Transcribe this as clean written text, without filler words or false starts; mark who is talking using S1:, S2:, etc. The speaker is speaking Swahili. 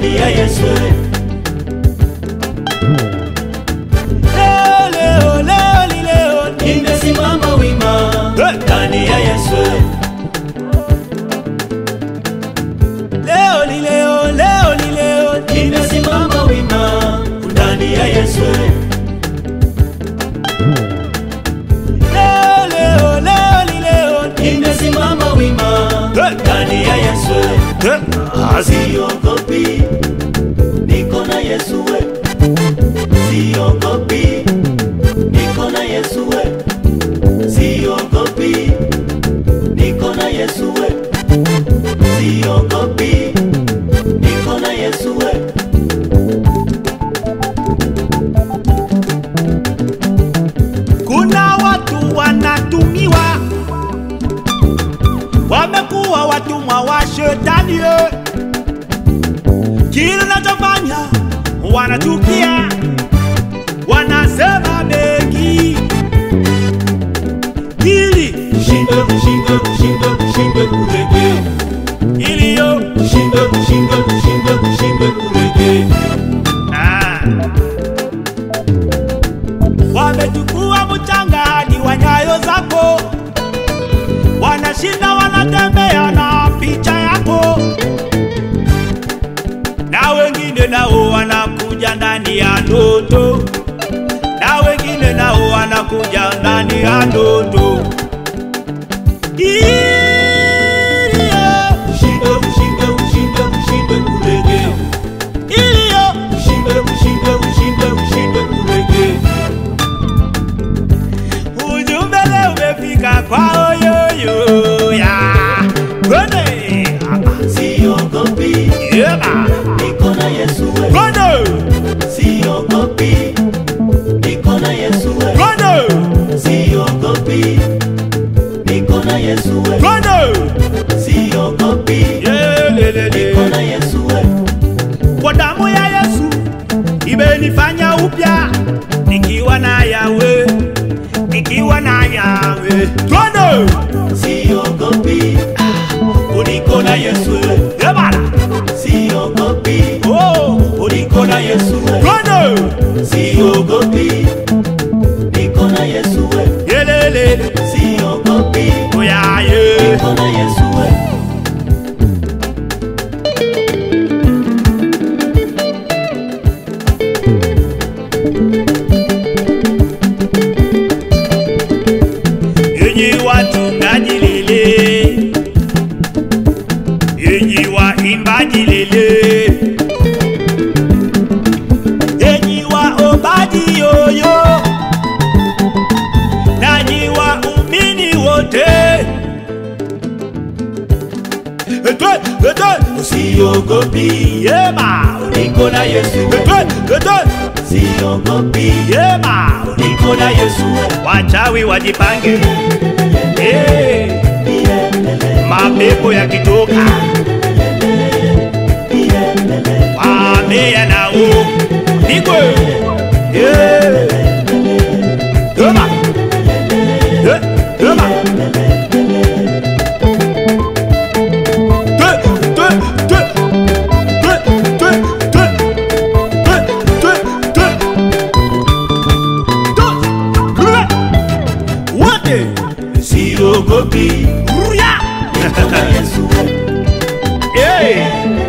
S1: ndani ya Yesu. Leo nimesimama wima ndani ya Yesu. Leo nimesimama wima ndani ya Yesu. Leo nimesimama wima ndani ya Yesu. Siogopi, niko na Yesu we. Siogopi, niko na Yesu we. Siogopi, niko na Yesu we. Siogopi, niko na Yesu we.
S2: Kuna watu wanatumiwa, wamekuwa watumwa wa shetani. Kila unachofanya wanachukia, wanasema mengi ili
S1: ushinde kurege.
S2: iliyo
S1: Ushinde kurege.
S2: Wamechukua mchanga hadi wa nyayo zako, wanashinda wanatembea na picha yako, na wengine nao wanakuja ndani ya ndoto, na wengine nao wanakuja ndani ya ndoto.
S1: Ushinde kurege.
S2: Iliyo
S1: Ushinde kurege.
S2: ujumbe leo umefika kwao yoyo ya Gone
S1: Siogopi,
S2: Yeba
S1: niko na Yesu we.
S2: Gone
S1: Siogopi, niko na Yesu we.
S2: Gone
S1: Siogopi, niko na Yesu we.
S2: Gone
S1: Siogopi, niko na Yesu we.
S2: Kwa damu ya Yesu imenifanya upya, nikiwa na Yawe, nikiwa na Yawe. Gone
S1: Siogopi, niko na Yesu we.
S2: Yeba
S1: Siogopi,
S2: Oh
S1: niko na Yesu we.
S2: Gone
S1: Siogopi, niko na Yesu we.
S2: Yelele
S1: Siogopi,
S2: Oyaye
S1: niko na Yesu we.
S2: Enyi watungaji lele, enyi waimbaji lele, enyi waombaji yoyo, nanyi waumini wote.
S1: Siogopi,
S2: Yema
S1: niko na Yesu we. Siogopi,
S2: Yema
S1: niko na Yesu we.
S2: wachawi wajipange, mapepo yakitoka wamea nao niko Yema Yema
S1: Siogopi,
S2: Ruya
S1: niko na Yesu we.
S2: Hey